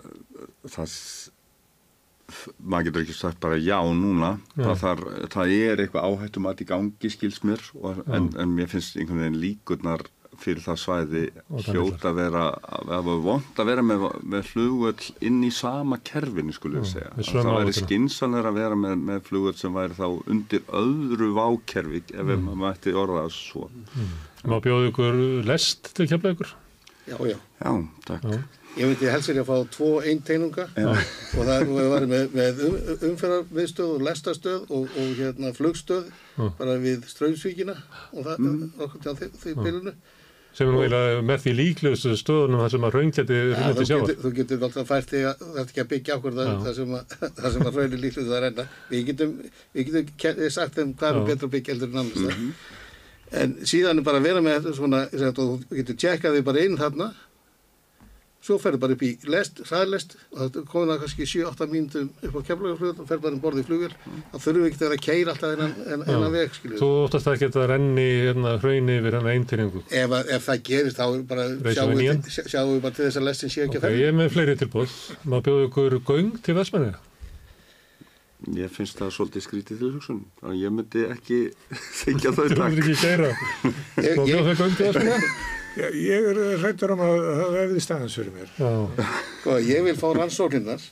maður getur ekki sagt bara já núna. Það er eitthvað áhættumat í gangi, skils mér, en mér finnst einhvern veginn líkurnar fyrir það svæði hljóta að vera vont að vera með flugvöll inn í sama kerfinu, skulle ég segja. Það væri skynsamlega að vera með flugvöll sem væri þá undir öðru vákerfi ef maður mætti orða það svo. Má bjóða ykkur lest til Keflavíkur? Já. Já, takk. Ég myndi helst að fá 2 einteinunga og það var með umferðarmiðstöð og lestarstöð og flugstöð bara við Straumsvíkina og það okkur til því bylunu. Sem er nú eiginlega með því líklegustu stöðunum þar sem að hraun geti runnið til sjávar. Þú getur alltaf fært því að það er ekki að byggja okkur þar sem að hraun er líklegust að renna. Við getum sagt þeim hvað er betra að byggja heldur en annars það. En síðan er bara að vera með svona, þú getur tjekkað því bara inn þarna, svo ferðu bara upp í hraðlest og það komið það kannski 7-8 mínútum upp á Keflavíkurflugvöll og ferðu bara borð í flugvél. Það þurfum við ekki að keyra alltaf þennan veg, skiljum. Þú óttast það geta að renni hrauni yfir einteiningu. Ef það gerist þá bara sjáum við bara til þess að lestin sé ekki að ferða. Ég er með fleiri tilboð. Má bjóða ykkur göng til Vestmannaeyja? Ég finnst það svolítið skrítið til hugsun. Þannig að ég myndi ekki þykja það í takk. Þú myndir ekki keyra. Má bjóða þau göng til Vestmannaeyja? Ég er hræddur að það hefði staðans fyrir mér. Ég vil fá rannsóknirnar.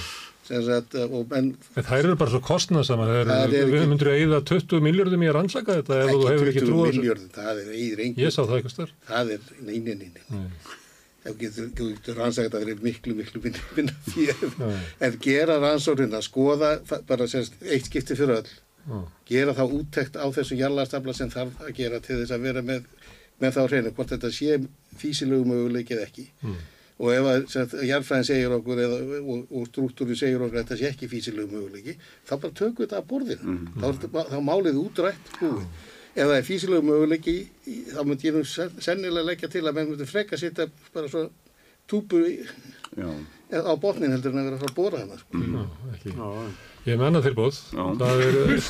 En það eru bara svo kostnaðsamar. Við myndir að eyða 20 milljörðum í að rannsaka þetta ef þú hefur ekki trú á þessu. Ekki 20 milljörðum, það er engin. Ég sá það eitthvað stær. Það er, nei. Þú getur rannsaka þetta verið miklu minna fyrir. En gera rannsóknirnar, skoða bara eitt skipti fyrir öll. Gera þá úttekt á þessu jarðlagastafla sem þarf að gera til þess að vera með þá hreinu, hvort þetta sé fýsilegu möguleiki eða ekki. Og ef jarðfræðin segir okkur og struktúrin segir okkur að þetta sé ekki fýsilegu möguleiki, þá bara tökum við þetta að borðinu. Þá málið útrætt búið. Ef það er fýsilegu möguleiki, þá myndi ég nú sennilega leggja til að menn myndi freka setja bara svo túbu á botnin heldur en að vera frá bóra hana. Ég menna tilbúð. Það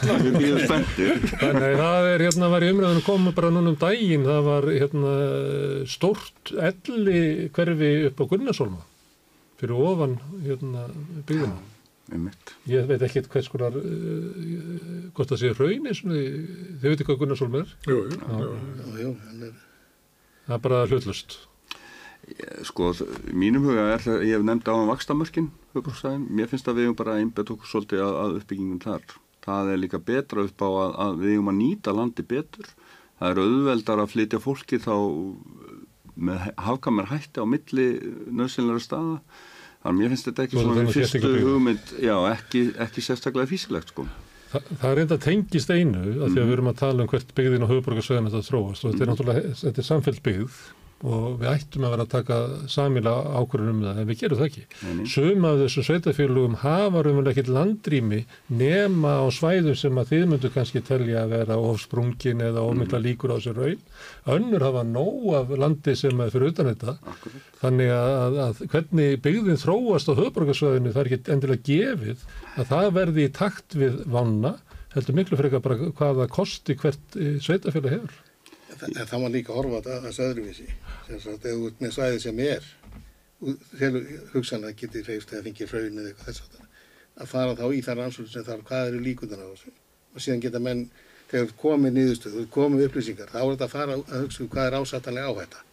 er var í umræðinu komið bara núna daginn, það var stórt elli hverfi upp á Gunnarshólma fyrir ofan byggðina. Ég veit ekki hvers konar hvort það sé hrauni, þið veitir hvað Gunnarshólm er? Jú. Það er bara hlutlust. Sko, mínum huga er það, ég hef nefnt á vaxtamörkin, mér finnst að við eigum bara að einbetta okkur svolítið að uppbyggingum þar. Það er líka betra upp á að við eigum að nýta landi betur. Það er auðveldar að flytja fólki þá með hafkamar hætti á milli nauðsynlegra staða. Þannig mér finnst þetta ekki svona fyrstu hugmynd, ekki sérstaklega físilegt, sko. Það er reynda tengist einu, af því að við erum að tala um hvert byggðin á höfuðborgarsvæðinu þetta þróast og þetta er náttúrulega, þetta er samfelld byggð. og við ættum að vera að taka sameiginlega ákvörðun það, en við gerum það ekki. Sum af þessum sveitarfélögum hafa raunverulega ekkert landrými nema á svæðum sem að þið myndu kannski telja að vera ofsprungin eða ofmikla líkur á sér raun. Önnur hafa nóg af landi sem er fyrir utan þetta. Þannig að hvernig byggðin þróast á höfuðborgarsvæðinu, það er ekki endilega gefið að það verði í takt við vána, heldur miklu frekar bara hvað það kosti hvert sveitarfélag hefur. En það má líka horfa að þessu öðruvísi. Sem sagt, ef þú ert með svæði sem hugsanlega getið hreyfst eða fengið hraun eða eitthvað þess að fara þá í þar rannsókn sem þarf hvað eru líkurnar á þessu. Og síðan geta menn, þegar komið niðurstöðu, komið upplýsingar, þá er þetta að fara að hugsa hvað er ásættanlega áhætta.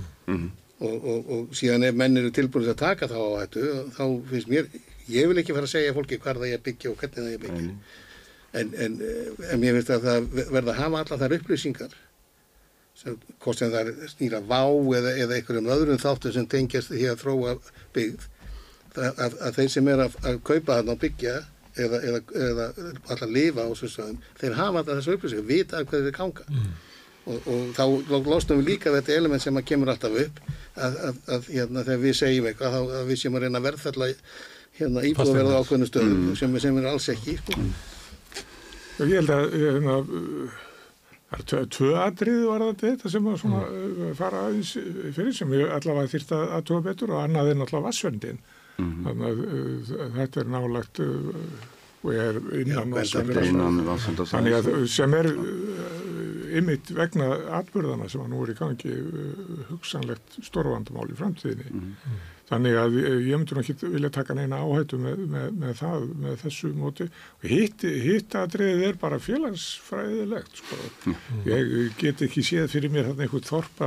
Og síðan ef menn eru tilbúinir að taka þá áhættu, þá finnst mér, ég vil ekki fara að segja fólki hvar það ég byggja og hvernig það ég byggja. En mér finnst að það verða að hafa alla þær upplýsingar hvort sem það snýra vá eða einhverjum öðrum þáttum sem tengjast því að þróa byggð að þeir sem er að kaupa þarna og byggja eða alltaf lifa á þessu stöðum, þeir hafa þessu upplýsingar, vita hvað þeir ganga og þá losnum við líka þetta element sem kemur alltaf upp að þegar við segjum eitthvað að við séum að reyna að verðfella íbúðaverð á ákveðnum stöðum sem er alls ekki Ég held að það er tvö atriði varðandi þetta sem að svona fara aðeins fyrir sem ég allavega þyrfti að athuga betur og annað er náttúrulega vatnsverndin. Þannig að þetta er nálægt og er innan vatnsverndar. Þannig að sem er einmitt vegna atburðana sem að nú er í gangi hugsanlegt stórvandamál í framtíðinni. Þannig að ég myndi nú ekki vilja taka neina áhættu með þessu móti. Og hitt atriðið er bara félagsfræðilegt, sko. Ég get ekki séð fyrir mér þarna einhvern þorp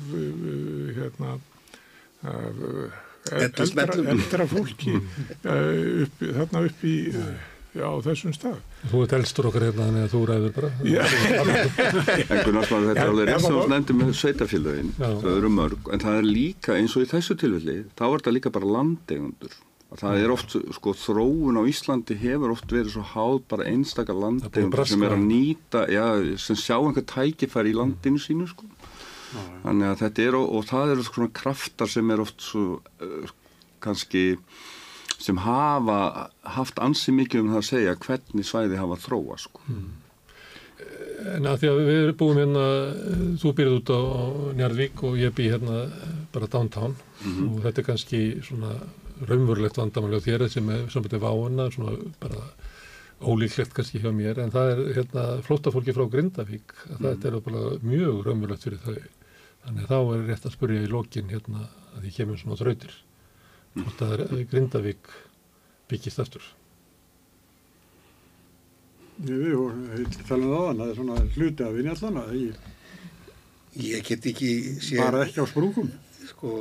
af eldra fólki þarna upp í á þessum stað. Þú ert elstur okkar hérna, þannig að þú ræður bara. En Gunnar Smári, þetta er alveg rétt sem þú nefndir með sveitarfélögin, það eru mörg, en það er líka eins og í þessu tilfelli, þá er þetta líka bara landeigendur. Það er oft, sko, þróun á Íslandi hefur oft verið svo háð bara einstaka landeigendur sem er að nýta, sem sjá einhver tækifæri í landinu sínu, sko. Þannig að þetta er, og það eru svona kraftar sem er oft svo, kannski, sem hafa haft ansi mikið það að segja hvernig svæði hafa þróa, sko. En að því að við búum hérna, þú býrð út á Njarðvík og ég bý hérna bara downtown og þetta er kannski svona raunverulegt vandamáli á þér sem er sambandið váuna, svona bara ólíklegt kannski hjá mér, en það er hérna flóttafólki frá Grindavík, þetta er bara mjög raunverulegt fyrir þau. Þannig þá er rétt að spyrja í lokin hérna að því kemur svona þrautir. Hvort að Grindavík byggist aftur. Við vorum talað á hann, það er svona hluti af vinni allan að ég get ekki séð bara ekki á sprungum. Sko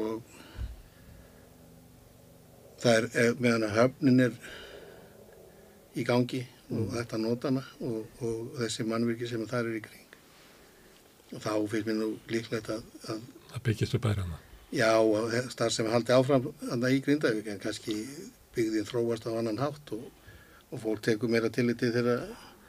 það er meðan að höfnin er í gangi og þetta nota hana og þessi mannvirki sem þar er í kring og þá finnst mér nú líklegt að byggist upp bærana. Já, starfsemi haldi áfram í Grindavík en kannski byggðin þróast á annan hátt og fólk tekur meira tilliti þeirra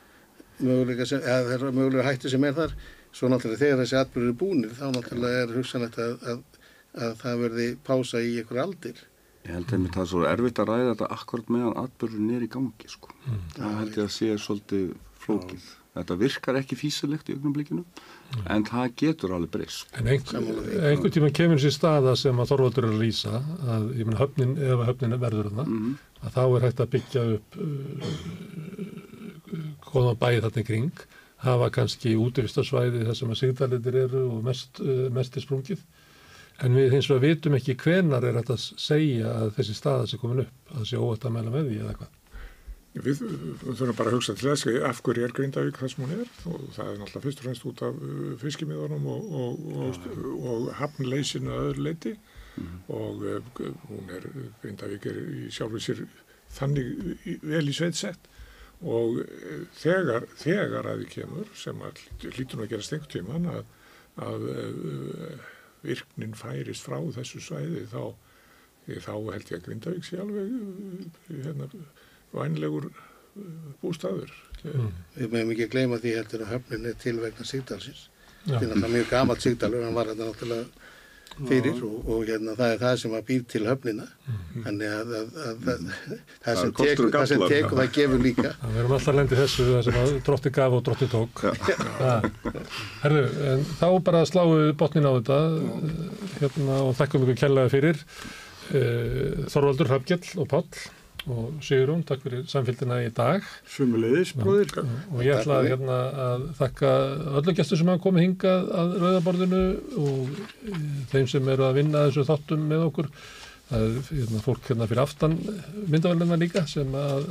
mögulega hættu sem er þar. Svo náttúrulega þegar þessi atburðir er búnir þá náttúrulega er hugsanlegt að það verði pása í einhver aldir. Ég held að það er svo erfitt að ræða þetta akkurat meðan atburðurinn er í gangi, sko. Það held ég að sé svolítið flókið. Þetta virkar ekki fýsilegt í augnablikinu, en það getur alveg breyst. En einhvern tíma kemur sér staða sem að Þorvaldur er að lýsa, að ég meina ef höfnin verður að þá er hægt að byggja upp góða bæði þarna í kring, hafa kannski útivistarsvæði þar sem að sigdalitir eru og mest er sprungið. En við hins vegar vitum ekki hvenar er hægt að segja að þessi staða sé komin upp, að það sé óvægt að mæla með því eða hvað. Við þurfum bara að hugsa til þess af hverju er Grindavík það sem hún er og það er náttúrulega fyrst og fremst út af fiskimiðunum og hafnleysinu að öðru leyti og Grindavík er í sjálfu sér þannig vel í sveitsett og þegar að því kemur sem að hlýtur nú að gera stengt tíman að virknin færist frá þessu svæði þá held ég að Grindavík sé alveg vænlegur bústaður. Við meðum ekki að gleyma því heldur að höfnin er til vegna Sigdalsins. Þetta er mjög gamalt Sigdalur, hann var þetta náttúrulega fyrir og það það sem að býr til höfnina. Þannig að það sem tek og það gefur líka. Við erum alltaf lendið þessu, það sem að Drottinn gaf og Drottinn tók. Herðu, en þá bara sláum botnin á þetta og þakkum ykkur kærlega fyrir. Þorvaldur, Hrafnkell og Páll og Sigrún, takk fyrir samfylgdina í dag. Sömuleiðis, bróðir. Og ég ætla að þakka öllum gestum sem hafa komið hingað að Rauðaborðinu og þeim sem eru að vinna þessu þáttum með okkur. Það fólk fyrir aftan myndavælina líka sem að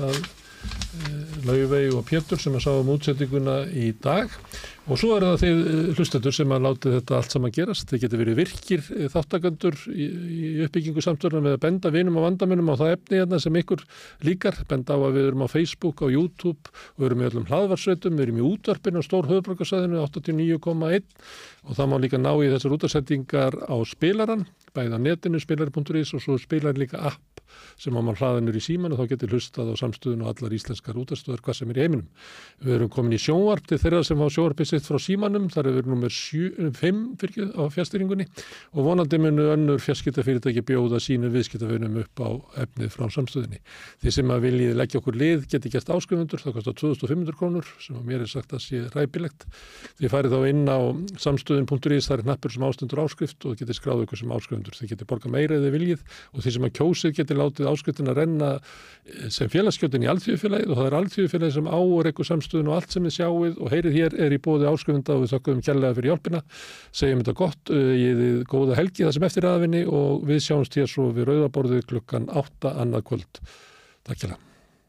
Laufey og Pétur sem að sáum útsettinguna í dag. Og svo það þið hlustendur sem að láti þetta allt saman gerast. Þið getur verið virkir þáttakendur í uppbyggingu samstörnum með að benda vinum og vandamunum á það efni sem ykkur líkar. Benda á að við erum á Facebook, á YouTube og við erum í öllum hlaðvarpssveitum, við erum í útvarpinu á Stór höfuðborgarsvæðinu 89,1 og það má líka ná í þessar útvarpssendingar á spilaran, bæði á netinu, spilari.is og svo spilar líka app sem á mann hlaðinur í síman og þá getur hlustað á samstöðun og allar íslenskar útvarpsstöðvar hvað sem í heiminum. Við erum komin í sjónvarp til þeirra sem á sjónvarpið sitt frá símanum, þar er við nummer 5 á fjarstýringunni og vonandi munu önnur fjarskiptafyrirtæki bjóða sínum viðskiptavinum upp á efnið frá samstöðunni. Þið sem að viljið leggja okkur lið geti gert áskrifundur, það kostar 2.500 krónur sem að mér sagt að sé ræpilegt. Þið farið þá inn á samstöðun.is, það hnappur sem ástendur áskrift og getið skráð ykkur sem áskrifundur. Þið getið borgað meira eða viljið og þið sem að kjósið getið látið áskriftina renna sem félagsskjótin í alþýðufélagið og það alþýðufélagið sem á og rekur samstöðun og allt sem þið sjáið og heyrið hér er í boði áskrifenda og við þökkum kærlega fyrir hjálpina. Segjum þetta gott, ég góða helgi það sem eftir aðvinni og við sjáumst hér svo við Rauðaborðið klukkan 8 annað kvöld. Takk kærlega.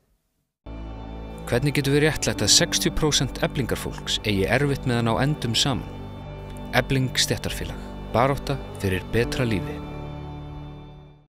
Hvernig getur við réttlætt að 60% eflingarfólks eigi erfitt með að ná endum saman? Efling stéttarfélag. Barátta fyrir betra lífi.